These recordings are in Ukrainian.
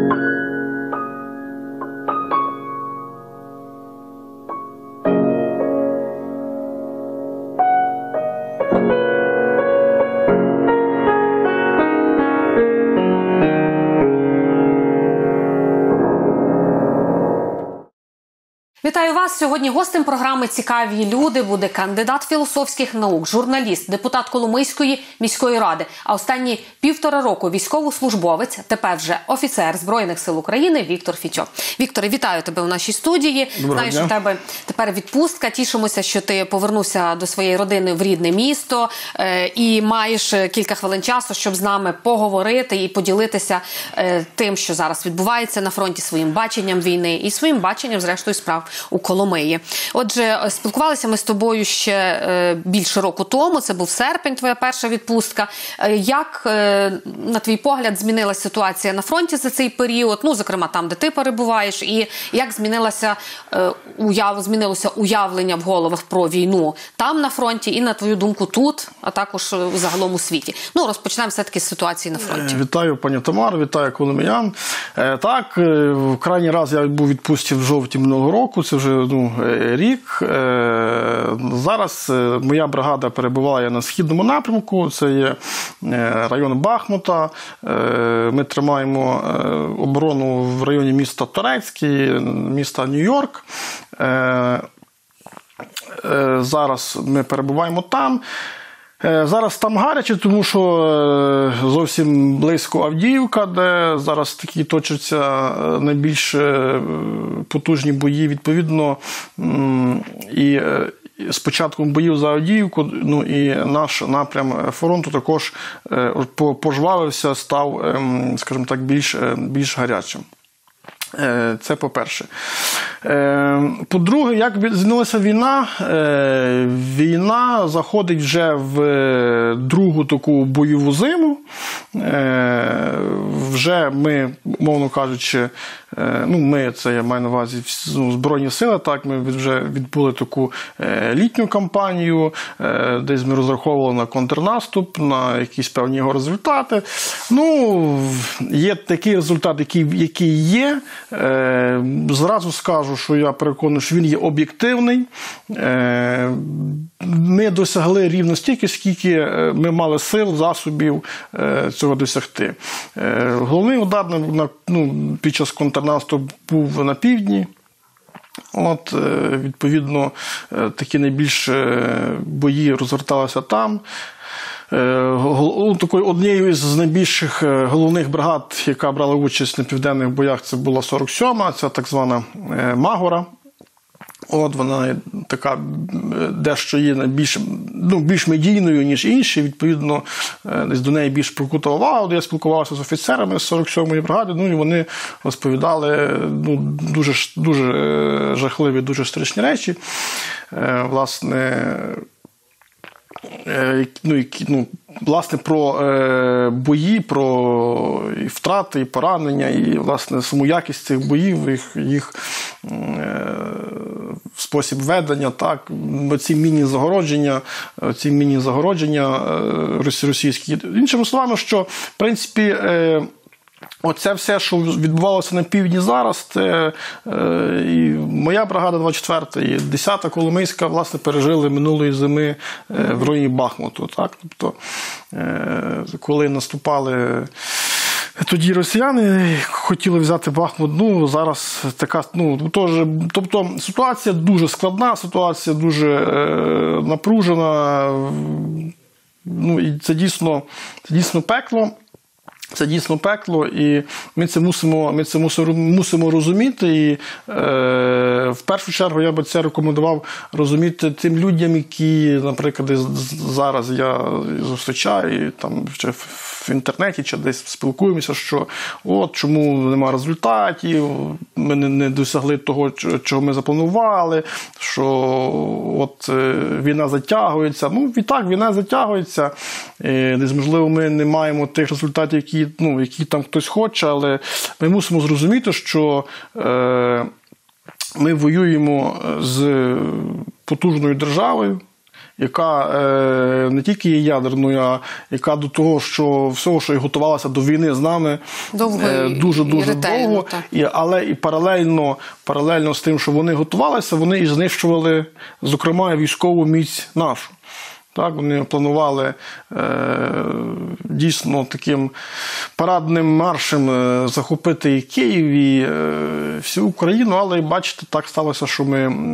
Вітаю вас! Сьогодні гостем програми «Цікаві люди» буде кандидат філософських наук, журналіст, депутат Коломийської міської ради, а останні 1,5 року військовослужбовець, тепер вже офіцер Збройних сил України Віктор Фітьо. Вікторе, вітаю тебе у нашій студії. Знаєш, що в тебе тепер відпустка. Тішимося, що ти повернувся до своєї родини в рідне місто і маєш кілька хвилин часу, щоб з нами поговорити і поділитися тим, що зараз відбувається на фронті, своїм баченням війни і своїм баченням, зрештою, справ у Коломиї. Отже, спілкувалися ми з тобою ще більше року тому, це був серпень, твоя перша відпустка. Як, на твій погляд, змінилася ситуація на фронті за цей період, ну, зокрема, там, де ти перебуваєш, і як змінилося уявлення в головах про війну там на фронті і, на твою думку, тут, а також загалом у світі? Ну, розпочнемо все-таки з ситуації на фронті. Вітаю, пані Тамара, вітаю коломиян. Так, в крайній раз я був у відпустці в жовтні минулого року, це вже рік. Зараз моя бригада перебуває на східному напрямку, це є район Бахмута. Ми тримаємо оборону в районі міста Торецький, міста Нью-Йорк. Зараз ми перебуваємо там. Зараз там гаряче, тому що зовсім близько Авдіївка, де зараз такі точаться найбільш потужні бої. Відповідно, і з початком боїв за Авдіївку, ну і наш напрям фронту також пожвавився, став, скажімо так, більш гарячим. Це по-перше. По-друге, як змінилася війна? Війна заходить вже в другу таку бойову зиму. Вже ми, мовно кажучи, ну ми, це я маю на увазі Збройні сили, так, ми вже відбули таку літню кампанію, десь ми розраховували на контрнаступ, на якісь певні його результати. Ну, є такий результат, який є. Зразу скажу, що я переконаний, що він є об'єктивний. Ми досягли рівно стільки, скільки ми мали сил, засобів цього досягти. Головний удар під час контрнаступу був на півдні. От, відповідно, такі найбільш бої розгорталися там. Такою однією з найбільших головних бригад, яка брала участь на південних боях, це була 47-ма, це так звана Магора. От вона така дещо є більш медійною, ніж інші. Відповідно, десь до неї більш прикута увага. Я спілкувався з офіцерами з 47-ї бригади, ну і вони розповідали дуже жахливі, дуже страшні речі. Власне, про бої, про і втрати, і поранення, і, власне, саму якість цих боїв, їх спосіб ведення, так, ці міні-загородження російські. Іншими словами, що, в принципі, оце все, що відбувалося на півдні зараз, це і моя бригада 24-та, і 10-та Коломийська, власне, пережили минулої зими в районі Бахмуту. Так? Тобто, коли наступали тоді росіяни, хотіли взяти Бахмут, ну, зараз така, тобто, ситуація дуже складна, ситуація дуже напружена, ну, і це дійсно пекло. Це дійсно пекло, і ми це мусимо розуміти. І в першу чергу я би це рекомендував розуміти тим людям, які, наприклад, зараз я зустрічаю там в інтернеті чи десь спілкуємося, що от чому немає результатів, ми не досягли того, чого ми запланували, що от війна затягується. Ну, і так, війна затягується. Десь, можливо, ми не маємо тих результатів, які там хтось хоче, але ми мусимо зрозуміти, що ми воюємо з потужною державою, яка не тільки є ядерною, а яка до того, що всього, що і готувалася до війни з нами дуже-дуже довго, але і паралельно з тим, що вони готувалися, вони і знищували, зокрема, військову міць нашу. Так, вони планували дійсно таким парадним маршем захопити і Київ, і всю Україну, але, бачите, так сталося, що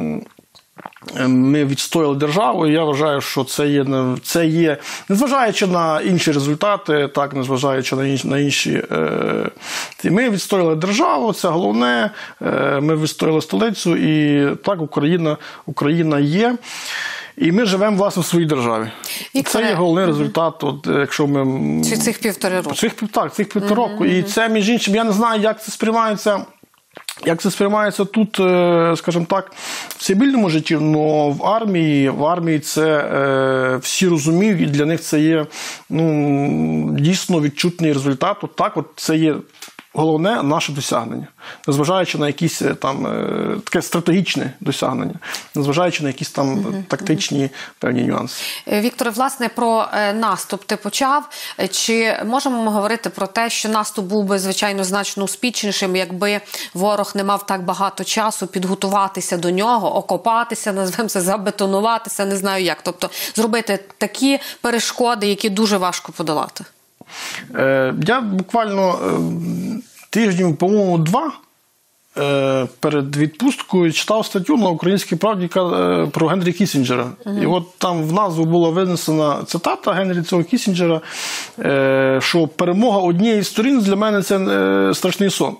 ми відстояли державу, і я вважаю, що це є, незважаючи на інші результати, так, незважаючи на інші, ми відстояли державу, це головне, ми відстояли столицю, і так, Україна є. І ми живемо, власне, в своїй державі. Вікторе, це є головний результат, якщо ми... Цих 1,5 року. Цих 1,5 року. І це, між іншим, я не знаю, як це сприймається тут, скажімо так, в цивільному житті, але в армії це всі розуміють, і для них це є дійсно відчутний результат. Це є головне наше досягнення, незважаючи на якісь там таке стратегічне досягнення, незважаючи на якісь там тактичні певні нюанси. Вікторе, власне, про наступ ти почав. Чи можемо ми говорити про те, що наступ був би, звичайно, значно успішнішим, якби ворог не мав так багато часу підготуватися до нього, окопатися, назвемо це, забетонуватися, не знаю як. Тобто зробити такі перешкоди, які дуже важко подолати? Я буквально тижнів, по-моєму, 2 перед відпусткою читав статтю на «Українській правді» про Генрі Кіссінджера. І от там в назву була винесена цитата Генрі цього Кіссінджера, що перемога однієї з сторін для мене – це страшний сон.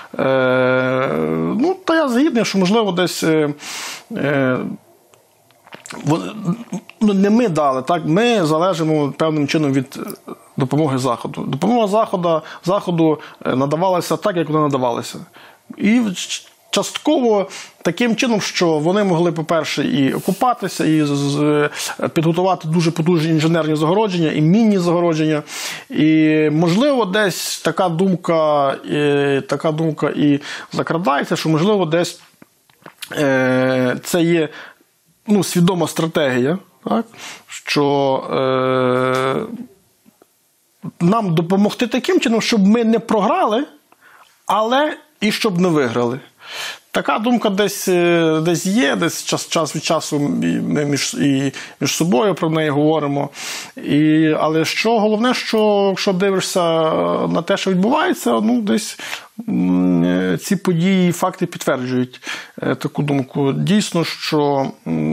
Та я згідний, що, можливо, десь не ми дали, так? Ми залежимо певним чином від допомоги Заходу. Допомога Заходу надавалася так, як вона надавалася. І частково таким чином, що вони могли, по-перше, і окупатися, і підготувати дуже потужні інженерні загородження, і мінні загородження. І, можливо, десь така думка і закрадається, що, можливо, десь це є свідома стратегія, так? Що нам допомогти таким чином, щоб ми не програли, але і щоб не виграли. Така думка десь є, десь час від часу ми між собою про неї говоримо. Але головне, що якщо дивишся на те, що відбувається, десь ці події і факти підтверджують таку думку. Дійсно, що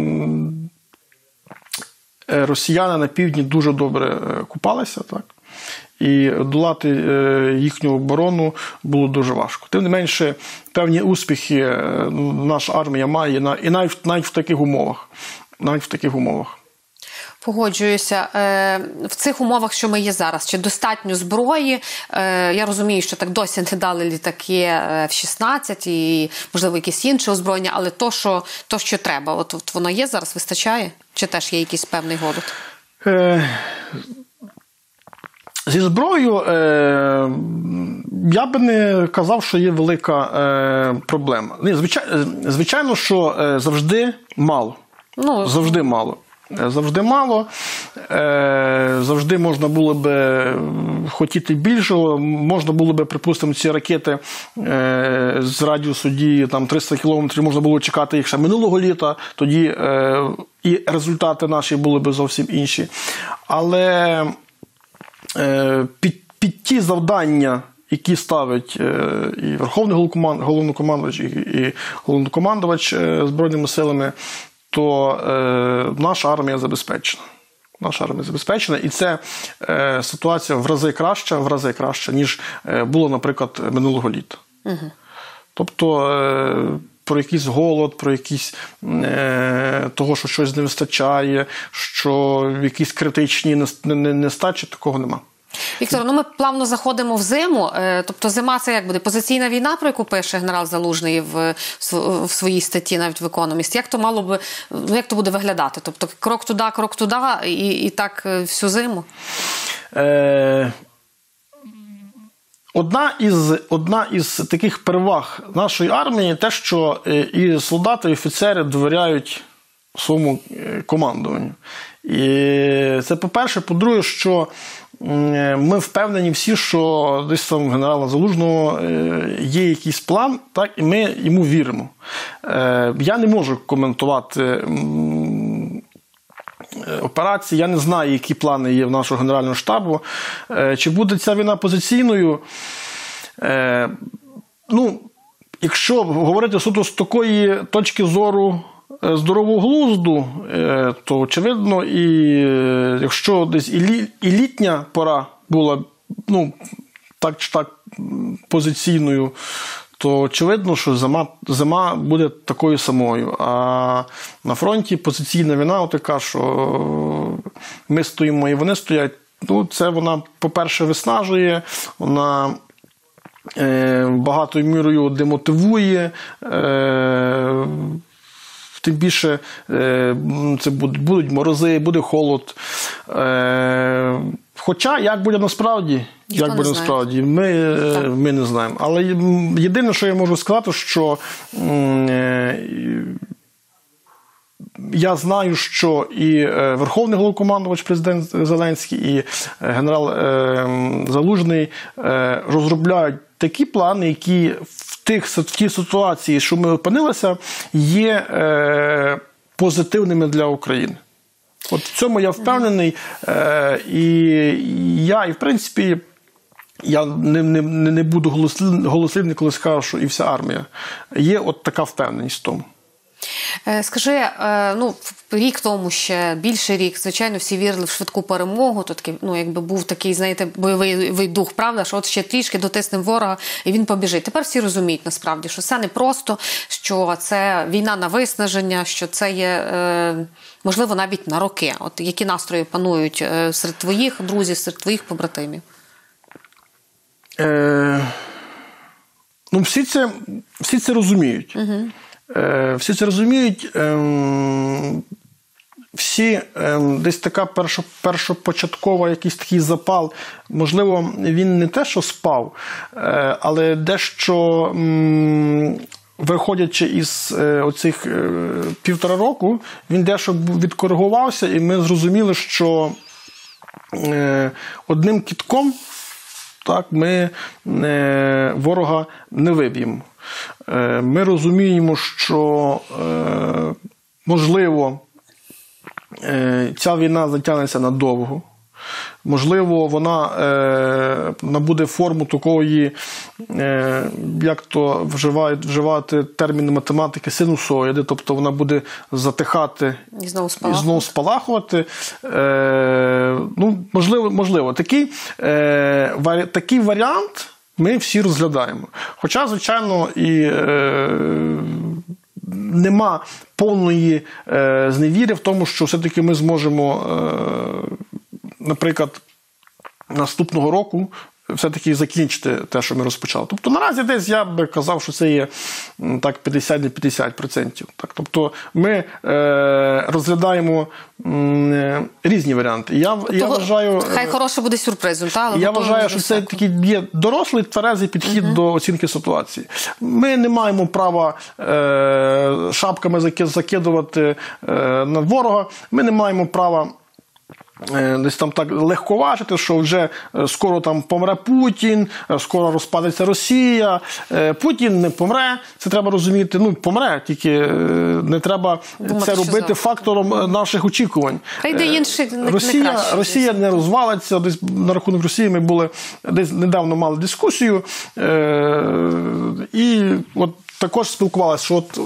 росіяни на півдні дуже добре купалися, так? І долати їхню оборону було дуже важко. Тим не менше, певні успіхи наша армія має і навіть в таких умовах. Погоджуюся. В цих умовах, що ми є зараз, чи достатньо зброї? Я розумію, що так досі не дали літаки F-16 і, можливо, якісь інші озброєння, але то, що треба, от воно є зараз, вистачає? Чи теж є якийсь певний голод? Зі зброєю я би не казав, що є велика проблема. Звичайно, що завжди мало. Завжди мало. Завжди можна було б хотіти більшого. Можна було б, припустимо, ці ракети з радіусу дії 300 кілометрів, можна було чекати їх ще минулого літа. Тоді і результати наші були б зовсім інші. Але під ті завдання, які ставить і Верховний Головнокомандувач, і Головнокомандувач Збройними силами, то наша армія забезпечена. І це ситуація в рази краща, ніж було, наприклад, минулого літа. Тобто про якийсь голод, про якісь того, що щось не вистачає, що якісь критичні нестачі, такого нема. Віктор, ми плавно заходимо в зиму. Тобто зима – це як буде? Позиційна війна, про яку пише генерал Залужний в своїй статті, навіть в «Економіст». Як то буде виглядати? Тобто крок туди і так всю зиму? Одна із таких переваг нашої армії – те, що і солдати, і офіцери довіряють своєму командуванню. І це по-перше. По-друге, що ми впевнені всі, що десь там генерала Залужного є якийсь план, так, і ми йому віримо. Я не можу коментувати операції, я не знаю, які плани є в нашого Генерального штабу. Чи буде ця війна позиційною? Якщо говорити суто з такої точки зору здорового глузду, то очевидно, і якщо десь і літня пора була, так чи так позиційною, то очевидно, що зима буде такою самою. А на фронті позиційна війна така, що ми стоїмо і вони стоять, це вона, по-перше, виснажує, вона багатою мірою демотивує, тим більше це будуть морози, буде холод. Хоча, як буде насправді, ми не знаємо. Але єдине, що я можу сказати, що я знаю, що і Верховний Головнокомандувач, президент Зеленський, і генерал Залужний розробляють такі плани, які в тій ситуації, що ми опинилися, є позитивними для України. От в цьому я впевнений, і в принципі, я не буду голослівний, коли скажу, що і вся армія. Є от така впевненість в тому. Скажи, рік тому, ще більше рік, звичайно, всі вірили в швидку перемогу, то такий, якби був такий, знаєте, бойовий дух, правда, що от ще трішки дотиснемо ворога і він побіжить. Тепер всі розуміють, насправді, що це не просто, що це війна на виснаження, що це є, можливо, навіть на роки. От які настрої панують серед твоїх друзів, серед твоїх побратимів? Всі це розуміють. Угу. Всі це розуміють, всі десь така першопочаткова якийсь такий запал, можливо, він не те, що спав, але дещо виходячи із оцих 1,5 року, він дещо відкоригувався, і ми зрозуміли, що одним кидком ми ворога не виб'ємо. Ми розуміємо, що, можливо, ця війна затягнеться надовго. Можливо, вона набуде форму такої, як то вживати терміни математики, синусоїди, тобто вона буде затихати і знову спалахувати. Можливо, такий варіант ми всі розглядаємо. Хоча, звичайно, і нема повної зневіри в тому, що все-таки ми зможемо, наприклад, наступного року все-таки закінчити те, що ми розпочали. Тобто наразі десь я би казав, що це є так 50-50%. Тобто ми розглядаємо різні варіанти. Я вважаю, хай хороше буде сюрпризом. Я вважаю, що це такий є дорослий, тверезий підхід до оцінки ситуації. Ми не маємо права шапками закидувати на ворога. Ми не маємо права десь там так легковажити, що вже скоро там помре Путін, скоро розпадеться Росія. Путін не помре, це треба розуміти. Помре, тільки не треба це робити фактором наших очікувань. Росія не розвалиться. Десь на рахунок Росії ми були, десь недавно мали дискусію. І от також спілкувалися, що от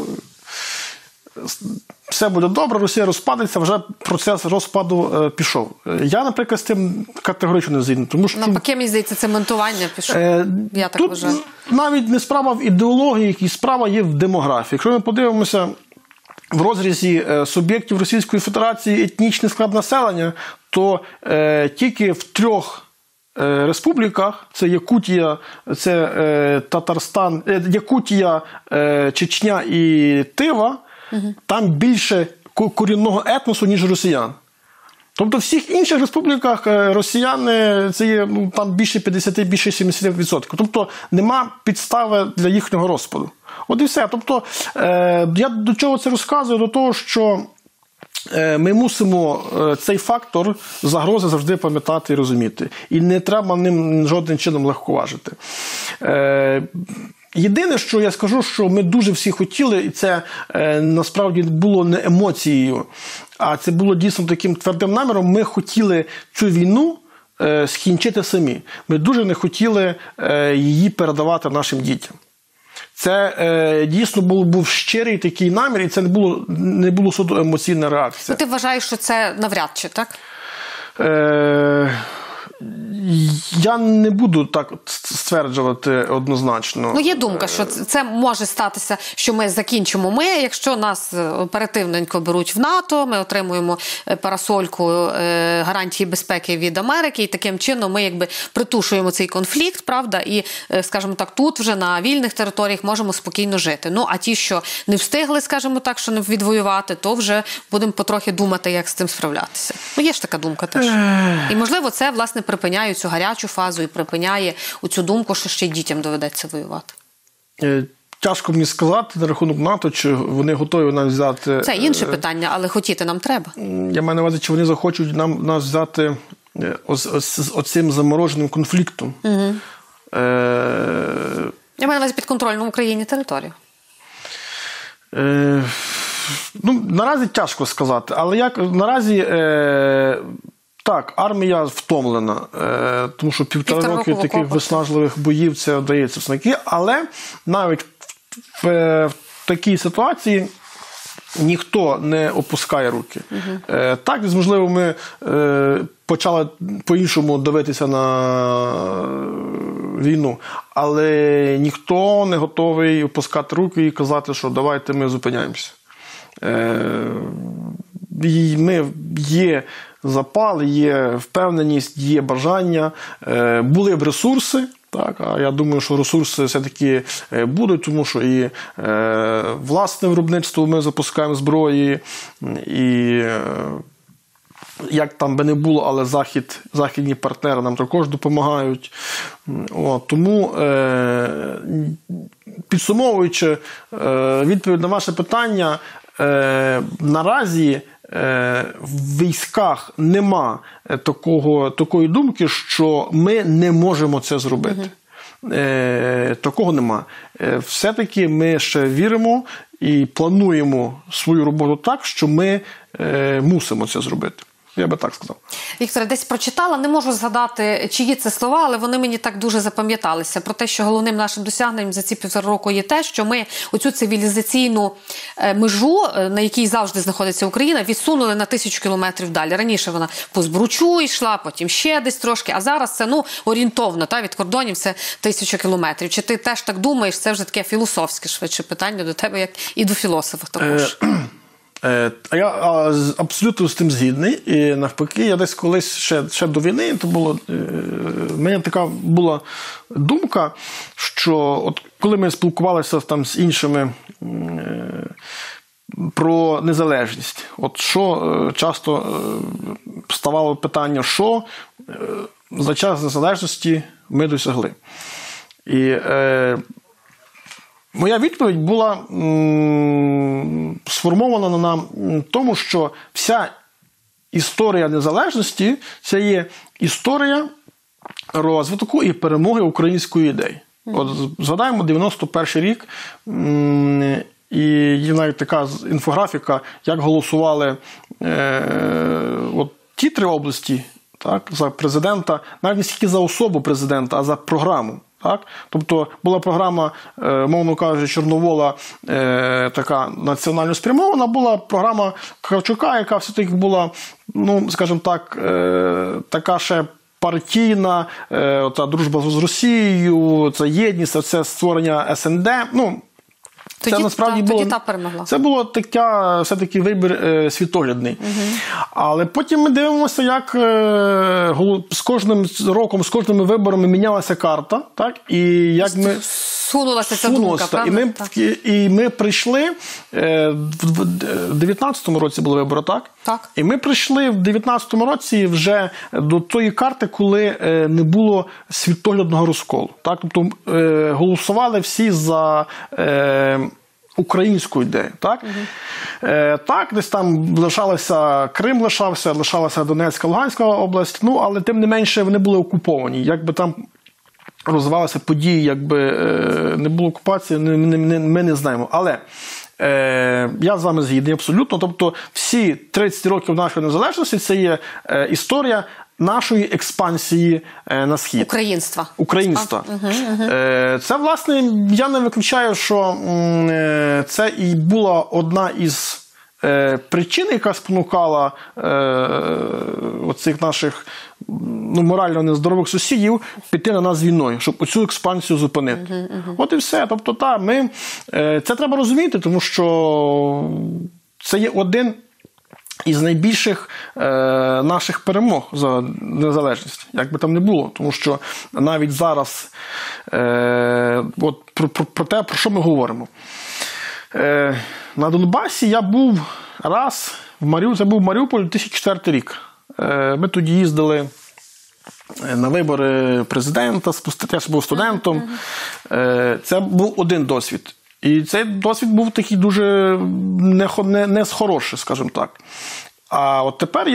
все буде добре, Росія розпадеться, вже процес розпаду пішов. Я, наприклад, з тим категорично не згідний. Тому що навпаки, мені здається, цементування пішов. Я так вважаю. Навіть не справа в ідеології, і справа є в демографії. Якщо ми подивимося в розрізі суб'єктів Російської Федерації етнічний склад населення, то тільки в 3 республіках, це Якутія, це Татарстан, Якутія, Чечня і Тива, там більше корінного етносу, ніж росіян. Тобто в всіх інших республіках росіяни, це є там більше 50, більше 70%. Тобто нема підстави для їхнього розпаду. От і все. Тобто я до чого це розказую? До того, що ми мусимо цей фактор загрози завжди пам'ятати і розуміти. І не треба ним жодним чином легковажити. Єдине, що я скажу, що ми дуже всі хотіли, і це насправді було не емоцією, а це було дійсно таким твердим наміром, ми хотіли цю війну скінчити самі. Ми дуже не хотіли її передавати нашим дітям. Це дійсно був щирий такий намір, і це не було суто емоційна реакція. Ти вважаєш, що це навряд чи, так? Я не буду так стверджувати однозначно. Є думка, що це може статися, що ми закінчимо якщо нас оперативненько беруть в НАТО, ми отримуємо парасольку гарантії безпеки від Америки, і таким чином ми якби притушуємо цей конфлікт, правда, і, скажімо так, тут вже на вільних територіях можемо спокійно жити. А ті, що не встигли, скажімо так, що не відвоювати, то вже будемо потрохи думати, як з цим справлятися. Є ж така думка теж. І, можливо, це, власне, припиняє цю гарячу фазу і припиняє цю думку, що ще й дітям доведеться воювати. Тяжко мені сказати на рахунок НАТО, чи вони готові нам взяти... Це інше питання, але хотіти нам треба. Я маю на увазі, чи вони захочуть нас взяти оцим замороженим конфліктом. Угу. Я маю на увазі підконтрольну в Україні територію. Наразі тяжко сказати, але наразі... Так, армія втомлена, тому що півтора роки таких виснажливих боїв це вдається все-таки, але навіть в такій ситуації ніхто не опускає руки. Так, можливо, ми почали по-іншому дивитися на війну, але ніхто не готовий опускати руки і казати, що давайте ми зупиняємося. Є запал, є впевненість, є бажання, були б ресурси, так, а я думаю, що ресурси все-таки будуть, тому що і власне виробництво ми запускаємо зброї, і як там би не було, але західні партнери нам також допомагають. Тому, підсумовуючи відповідь на ваше питання, наразі в військах нема такої думки, що ми не можемо це зробити. Такого нема. Все-таки ми ще віримо і плануємо свою роботу так, що ми мусимо це зробити. Я би так сказав. Вікторе, десь прочитала, не можу згадати, чиї це слова, але вони мені так дуже запам'яталися. Про те, що головним нашим досягненням за ці півтора року є те, що ми оцю цивілізаційну межу, на якій завжди знаходиться Україна, відсунули на 1000 кілометрів далі. Раніше вона по Збручу йшла, потім ще десь трошки, а зараз це, орієнтовно, від кордонів це 1000 кілометрів. Чи ти теж так думаєш? Це вже таке філософське швидше питання до тебе, як і до філософа також. Я абсолютно з тим згідний. І навпаки, я десь колись ще до війни, в мене така була думка, що от коли ми спілкувалися там з іншими про незалежність, от що часто ставало питання, що за час незалежності ми досягли. І моя відповідь була сформована на тому, що вся історія незалежності – це є історія розвитку і перемоги української ідеї. От згадаємо 91-й рік, і є навіть така інфографіка, як голосували ті 3 області, так, за президента, навіть не стільки за особу президента, а за програму. Так? Тобто була програма, мовно кажучи, Чорновола, така національно спрямована, була програма Кравчука, яка все-таки була, скажімо так, така ще партійна, та дружба з Росією, це єдність, це створення СНД. Це насправді це було все-таки вибір світоглядний. Але потім ми дивимося, як з кожним роком, з кожними виборами мінялася карта, так? І як ми сунулася ця думка, правда? І ми прийшли в 19-му році були вибори, так? Так. І ми прийшли в 19-му році вже до тої карти, коли не було світоглядного розколу. Так? Тобто голосували всі за українську ідею. Так, так десь там лишалося Крим, лишалася Донецька, Луганська область, ну, але тим не менше вони були окуповані. Якби там розвивалися події, якби не було окупації, ми не знаємо. Але я з вами згідний абсолютно. Тобто всі 30 років нашої незалежності – це є історія нашої експансії на схід. Українства. Це, власне, я не виключаю, що це і була одна із причин, яка спонукала оцих наших морально нездорових сусідів піти на нас війною, щоб оцю експансію зупинити. От і все. Тобто, це треба розуміти, тому що це є один із найбільших наших перемог за незалежність, як би там не було. Тому що навіть зараз от про те, про що ми говоримо. На Донбасі я був раз, це був Маріуполь 2004 рік. Ми тоді їздили на вибори президента, я ж був студентом. Це був один досвід. І цей досвід був такий дуже не з хороший, скажімо так. А от тепер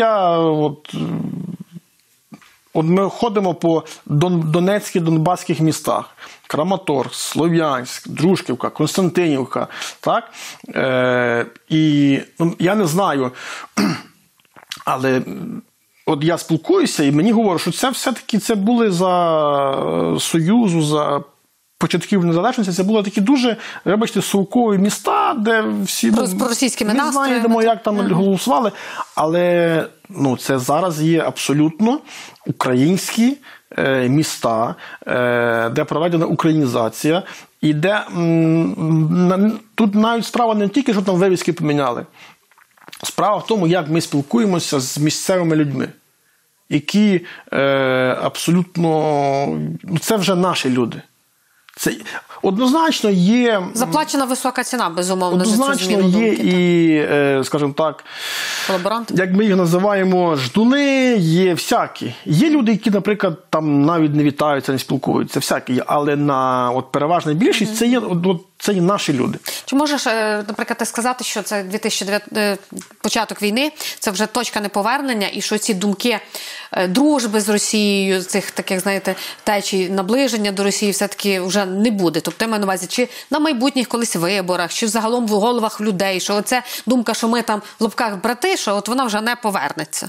ми ходимо по донецьких, донбаських містах. Краматорськ, Слов'янськ, Дружківка, Константинівка. Так? І я не знаю, але от я спілкуюся і мені говорять, що це все-таки це були за Союзу, за початків незалежності, це були такі дуже, вибачте, совкові міста, де всі російськими настроями. Не знаємо, як там голосували, але це зараз є абсолютно українські міста, де проведена українізація, і де тут навіть справа не тільки, що там вивіски поміняли. Справа в тому, як ми спілкуємося з місцевими людьми, які абсолютно, це вже наші люди. Це однозначно є... Заплачена висока ціна, безумовно. Однозначно є і, скажімо так, колаборанти. Як ми їх називаємо, ждуни, є всякі. Є люди, які, наприклад, там навіть не вітаються, не спілкуються, всякі є. Але переважна більшість це є наші люди. Чи можеш, наприклад, ти сказати, що це початок війни, це вже точка неповернення, і що ці думки дружби з Росією, цих таких, знаєте, течій наближення до Росії все-таки вже не буде? Тобто, я маю на увазі, чи на майбутніх колись виборах, чи загалом в головах людей, що оця думка, що ми там в лапках брати, що от вона вже не повернеться?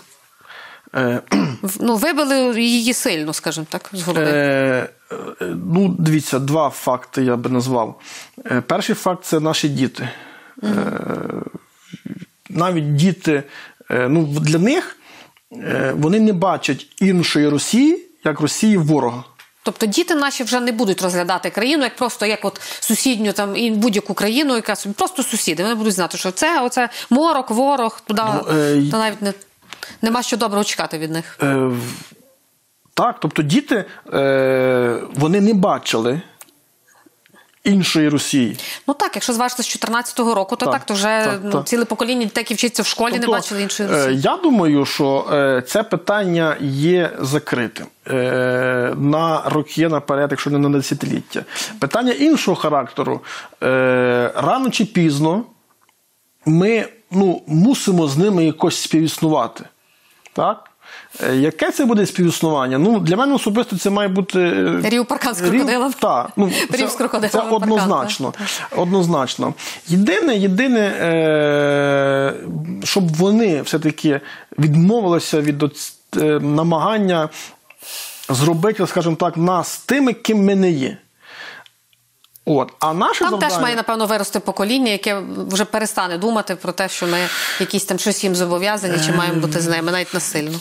Вибили її сильно, скажімо так, з голови. Дивіться, два факти я би назвав. Перший факт – це наші діти. Навіть діти, для них вони не бачать іншої Росії, як Росії ворога. Тобто діти наші вже не будуть розглядати країну як просто як от сусідню там і будь-яку країну, яка собі просто сусіди. Вони будуть знати, що оце морок, ворог, туди то навіть нема що доброго чекати від них. Так, тобто діти, вони не бачили іншої Росії. Так, якщо зважити з 14-го року, то то вже ціле покоління дітей, які вчаться в школі, не бачили іншої Росії. Я думаю, що це питання є закритим на роки наперед, якщо не на десятиліття. Питання іншого характеру. Рано чи пізно ми мусимо з ними якось співіснувати. Так? Яке це буде співіснування? Для мене особисто це має бути... Рів-паркан з крокодилом. Так. Рів з крокодилом. Це однозначно. Однозначно. Єдине, щоб вони все-таки відмовилися від намагання зробити, скажімо так, нас тими, ким ми не є. А наше завдання... теж має, напевно, вирости покоління, яке вже перестане думати про те, що ми якісь там щось їм зобов'язані, чи маємо бути з ними, навіть насильно.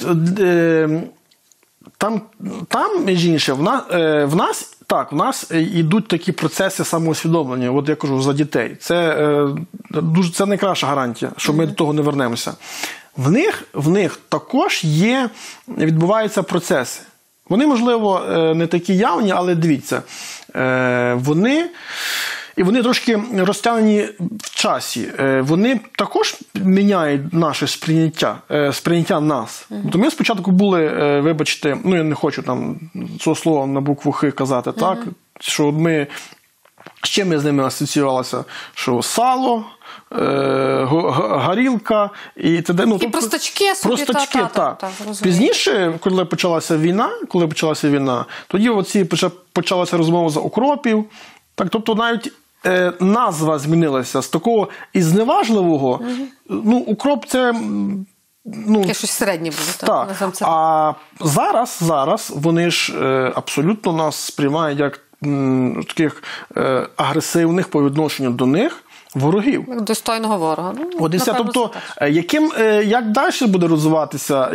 Там між іншим, в нас йдуть такі процеси самоусвідомлення, от я кажу, за дітей. Це найкраща гарантія, що ми до того не вернемося. В них також відбуваються процеси. Вони, можливо, не такі явні, але дивіться, вони трошки розтягнені в часі. Вони також міняють наше сприйняття нас. Тобто ми спочатку були, вибачте, я не хочу там цього слова на букву «Х» казати, так, що ми з чим ми з ними асоціювалися? Що сало, горілка і т.д. І простачки собі. Так. Пізніше, коли почалася війна, тоді почалася розмова за укропів. Так, тобто навіть назва змінилася з такого і зневажливого. Укроп – це... Таке щось середнє буде. Так. А зараз вони ж абсолютно нас сприймають як таких агресивних по відношенню до них ворогів. Достойного ворога. Тобто, як далі буде розвиватися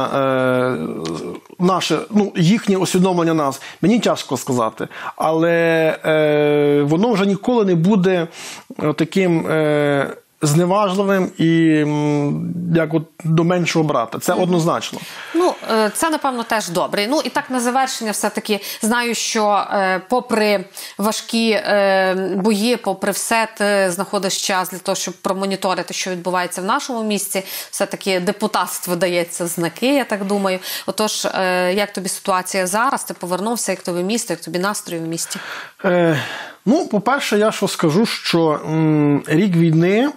їхнє усвідомлення нас, мені тяжко сказати. Але воно вже ніколи не буде таким зневажливим і як до меншого брата. Це однозначно. Це, напевно, теж добре. І так на завершення все-таки знаю, що попри важкі бої, попри все, ти знаходиш час для того, щоб промоніторити, що відбувається в нашому місті. Все-таки депутатство дається знаки, я так думаю. Отож, як тобі ситуація зараз? Ти повернувся, як тобі місто, як тобі настрої в місті? По-перше, я скажу, що рік війни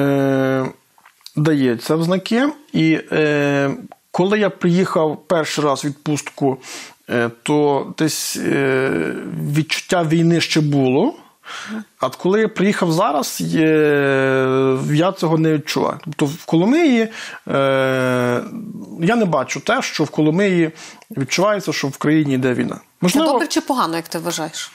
дається в знаки. І коли я приїхав перший раз в відпустку, то десь відчуття війни ще було. А коли я приїхав зараз, я цього не відчуваю. Тобто в Коломиї я не бачу те, що в Коломиї відчувається, що в країні йде війна. Це добре чи погано, як ти вважаєш?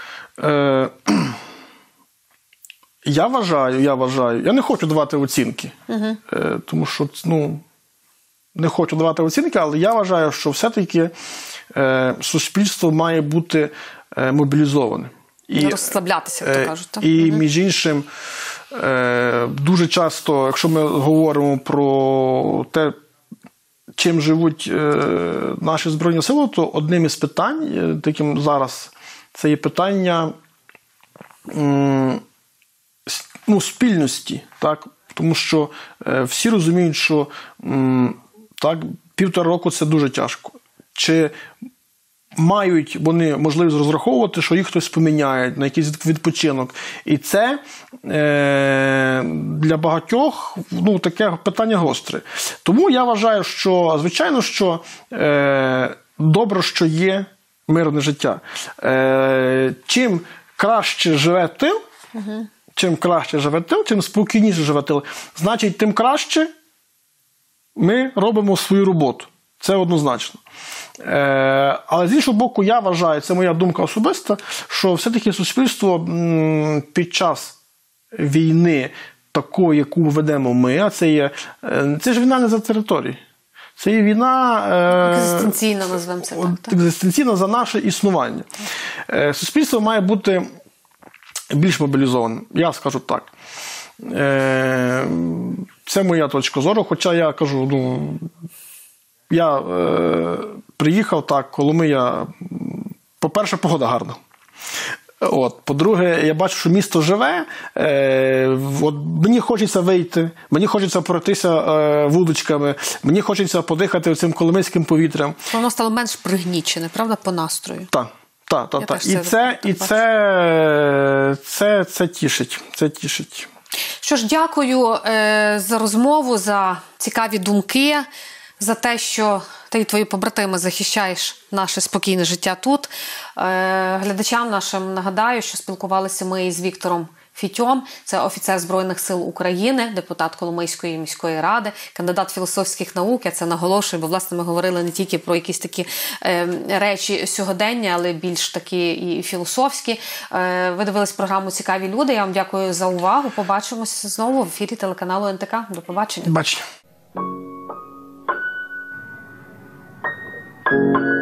Я вважаю, я не хочу давати оцінки, тому що, не хочу давати оцінки, але я вважаю, що все-таки суспільство має бути мобілізоване. Не розслаблятися, як то кажуть. Так? І, між іншим, дуже часто, якщо ми говоримо про те, чим живуть наші Збройні Сили, то одним із питань, таким зараз, це є питання спільності, так? Тому що всі розуміють, що так, 1,5 року – це дуже тяжко. Чи мають вони можливість розраховувати, що їх хтось поміняє на якийсь відпочинок. І це для багатьох таке питання гостре. Тому я вважаю, що, звичайно, що добре, що є мирне життя. Чим краще живе тил, тим спокійніше живе тил. Значить, тим краще ми робимо свою роботу. Це однозначно. Але з іншого боку, я вважаю, це моя думка особиста, що все-таки суспільство під час війни такої, яку ведемо ми, а це ж війна не за території. Це є війна... екзистенційна, назвемо це так. Екзистенційна за наше існування. Суспільство має бути більш мобілізованим. Я скажу так. Це моя точка зору, хоча я кажу, я приїхав, так, Коломия, по-перше, погода гарна. По-друге, я бачу, що місто живе, мені хочеться вийти, мені хочеться пройтися вуличками, мені хочеться подихати цим коломийським повітрям. Воно стало менш пригнічене, правда, по настрою? Так. Це тішить. Що ж, дякую за розмову, за цікаві думки, за те, що ти і твої побратими захищаєш наше спокійне життя тут. Глядачам нашим нагадаю, що спілкувалися ми із Віктором Фітьом. Це офіцер Збройних сил України, депутат Коломийської міської ради, кандидат філософських наук. Я це наголошую, бо, власне, ми говорили не тільки про якісь такі речі сьогодення, але більш такі і філософські. Ви дивились програму «Цікаві люди». Я вам дякую за увагу. Побачимось знову в ефірі телеканалу НТК. До побачення. Бачення.